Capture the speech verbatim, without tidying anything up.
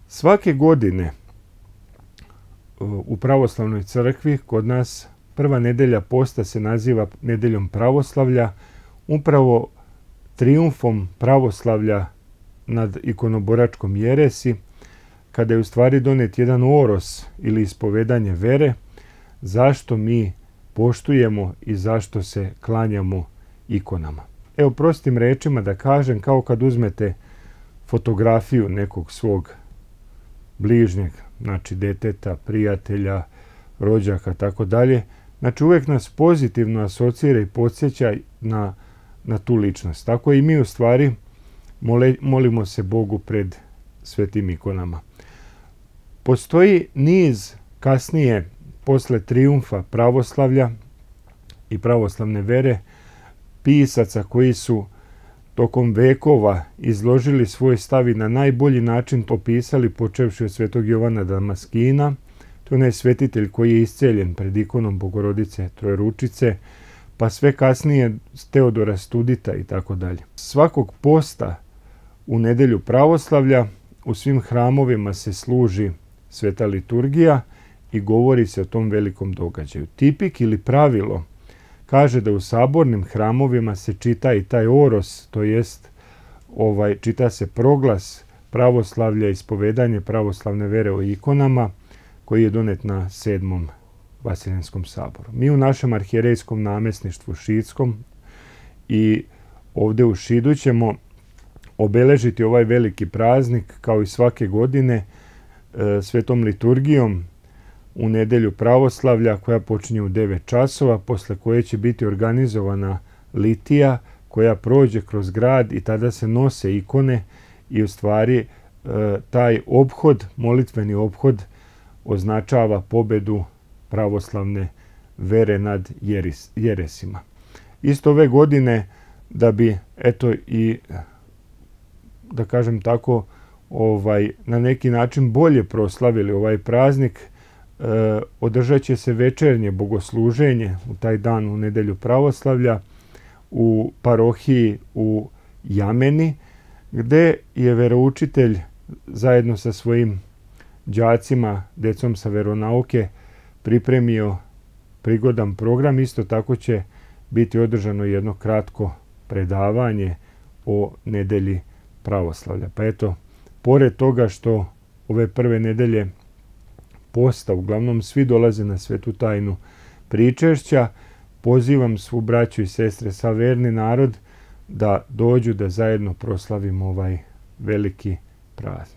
Svake godine u pravoslavnoj crkvi kod nas prva nedelja posta se naziva nedeljom pravoslavlja, upravo trijumfom pravoslavlja nad ikonoboračkom jeresi, kada je u stvari donet jedan oros ili ispovedanje vere, zašto mi poštujemo i zašto se klanjamo ikonama. Evo, prostim rečima da kažem, kao kad uzmete fotografiju nekog svog bližnjeg, znači deteta, prijatelja, rođaka, tako dalje, znači uvijek nas pozitivno asocira i podsjeća na, na tu ličnost. Tako i mi u stvari mole, molimo se Bogu pred svetim ikonama. Postoji niz kasnije, posle trijumfa pravoslavlja i pravoslavne vere, pisaca koji su tokom vekova izložili svoj stav i na najbolji način to pisali, počevši od svetog Jovana Damaskina. To je onaj svetitelj koji je isceljen pred ikonom Bogorodice Trojeručice, pa sve kasnije Teodora Studita i tako dalje. Svakog posta u nedelju pravoslavlja u svim hramovima se služi sveta liturgija i govori se o tom velikom događaju. Tipik ili pravilo kaže da u sabornim hramovima se čita i taj oros, to jest ovaj, čita se proglas pravoslavlja, ispovedanje pravoslavne vere o ikonama, koji je donet na sedmom Vaseljenskom saboru. Mi u našem arhijerejskom namjesništvu šiitskom i ovdje u Šidu ćemo obeležiti ovaj veliki praznik kao i svake godine e, svetom liturgijom u nedelju pravoslavlja koja počinje u devet časova, posle koje će biti organizovana litija koja prođe kroz grad i tada se nose ikone i u stvari e, taj obhod, molitveni obhod, označava pobedu pravoslavne vere nad jeris, jeresima. Isto ove godine, da bi eto i da kažem tako ovaj na neki način bolje proslavili ovaj praznik, e, održat će se večernje bogosluženje u taj dan u nedelju pravoslavlja u parohiji u Jameni, gde je veroučitelj zajedno sa svojim đacima, decom sa veronauke, pripremio prigodan program. Isto tako će biti održano jedno kratko predavanje o nedelji pravoslavlja. Pa eto, pored toga što ove prve nedelje posta uglavnom svi dolaze na svetu tajnu pričešća, pozivam svu braću i sestre, sav verni narod, da dođu da zajedno proslavimo ovaj veliki praznik.